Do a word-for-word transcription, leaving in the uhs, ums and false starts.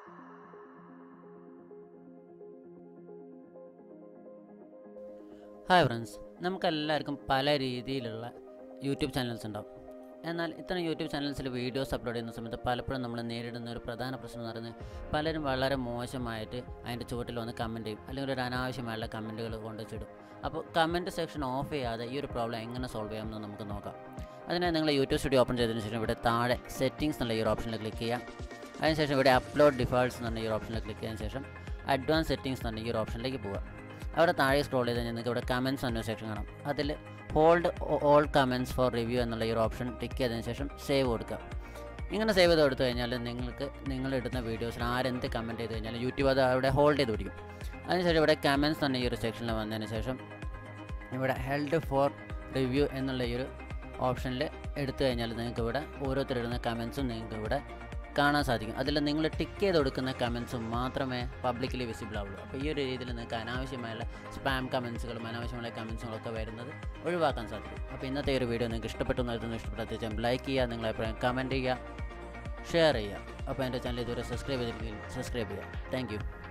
Hi friends, നമുക്കെല്ലാവർക്കും പല രീതിയിലുള്ള യൂട്യൂബ് ചാനൽസ് ഉണ്ടാവും. എന്നാൽ ഇത്തരം യൂട്യൂബ് ചാനൽസിൽ വീഡിയോസ് അപ്ലോഡ് ചെയ്യുന്ന സമയത്ത് പലപ്പോഴും നമ്മൾ നേരിടുന്ന ഒരു പ്രധാന പ്രശ്നം എന്ന് പറയുന്നത് പലരും വളരെ മോശമായിട്ട് അതിൻ്റെ ചുവട്ടിൽ വന്ന് കമൻറ്റ് ചെയ്യും, അല്ലെങ്കിൽ ഒരു അനാവശ്യമായുള്ള കമൻറ്റുകൾ കൊണ്ടുവച്ചിടും. അപ്പോൾ കമൻറ്റ് സെക്ഷൻ ഓഫ് ചെയ്യാതെ ഈ ഒരു പ്രോബ്ലം എങ്ങനെ സോൾവ് ചെയ്യാമെന്ന് നമുക്ക് നോക്കാം. അതിനായി നിങ്ങൾ യൂട്യൂബ് സ്റ്റുഡിയോ ഓപ്പൺ ചെയ്തതിന് ശേഷം ഇവിടെ താഴെ സെറ്റിംഗ്സ് എന്നുള്ള ഈ ഒരു ഓപ്ഷനിൽ ക്ലിക്ക് ചെയ്യാം. അതിനുശേഷം ഇവിടെ അപ്ലോഡ് ഡിഫോൾട്ട്സ് എന്ന ഈ ഒരു ഓപ്ഷനിൽ ക്ലിക്ക് ചെയ്തതിന് ശേഷം അഡ്വാൻസ് സെറ്റിംഗ്സ് എന്ന ഈ ഒരു ഓപ്ഷനിലേക്ക് പോവുക. അവിടെ താഴെ സ്ക്രോൾ ചെയ്ത് കഴിഞ്ഞാൽ നിങ്ങൾക്ക് ഇവിടെ കമൻറ്റ്സ് എന്ന സെക്ഷൻ കാണാം. അതിൽ hold all comments for review എന്നുള്ള ഈ ഒരു ഓപ്ഷൻ ടിക്ക് ചെയ്തതിന് ശേഷം സേവ് കൊടുക്കുക. ഇങ്ങനെ സേവ് ചെയ്ത് കൊടുത്തു കഴിഞ്ഞാൽ നിങ്ങൾക്ക് നിങ്ങളിടുന്ന വീഡിയോസിന് ആരെന്ത് കമൻറ്റ് ചെയ്ത് കഴിഞ്ഞാൽ യൂട്യൂബ് അത് അവിടെ ഹോൾഡ് ചെയ്ത് പിടിക്കും. അതിനുശേഷം ഇവിടെ കമൻറ്റ്സ് എന്ന ഈ ഒരു സെക്ഷനിൽ വന്നതിന് ശേഷം ഇവിടെ ഹെൽഡ് ഫോർ റിവ്യൂ എന്നുള്ള ഈ ഒരു ഓപ്ഷനിൽ എടുത്തു കഴിഞ്ഞാൽ നിങ്ങൾക്ക് ഇവിടെ ഓരോരുത്തരിടുന്ന കമൻറ്റ്സും നിങ്ങൾക്ക് ഇവിടെ കാണാൻ സാധിക്കും. അതിൽ നിങ്ങൾ ടിക്ക് ചെയ്ത് കൊടുക്കുന്ന കമൻറ്റ്സും മാത്രമേ പബ്ലിക്കലി വിസിബിൾ ആവുള്ളൂ. അപ്പോൾ ഈ ഒരു രീതിയിൽ നിങ്ങൾക്ക് അനാവശ്യമായുള്ള സ്പാം കമൻറ്റ്സുകളും അനാവശ്യമായ കമൻറ്റ്സുകളൊക്കെ വരുന്നത് ഒഴിവാക്കാൻ സാധിക്കും. അപ്പോൾ ഇന്നത്തെ ഒരു വീഡിയോ നിങ്ങൾക്ക് ഇഷ്ടപ്പെട്ടു എന്നതിന് ഇഷ്ടപ്പെട്ടാൽ തീർച്ചയായും ലൈക്ക് ചെയ്യുക, നിങ്ങളെ അഭിപ്രായം കമൻറ്റ് ചെയ്യുക, ഷെയർ ചെയ്യുക. അപ്പോൾ എൻ്റെ ചാനൽ ഇതുവരെ സബ്സ്ക്രൈബ് ചെയ്തില്ലെങ്കിൽ സബ്സ്ക്രൈബ് ചെയ്യുക. താങ്ക്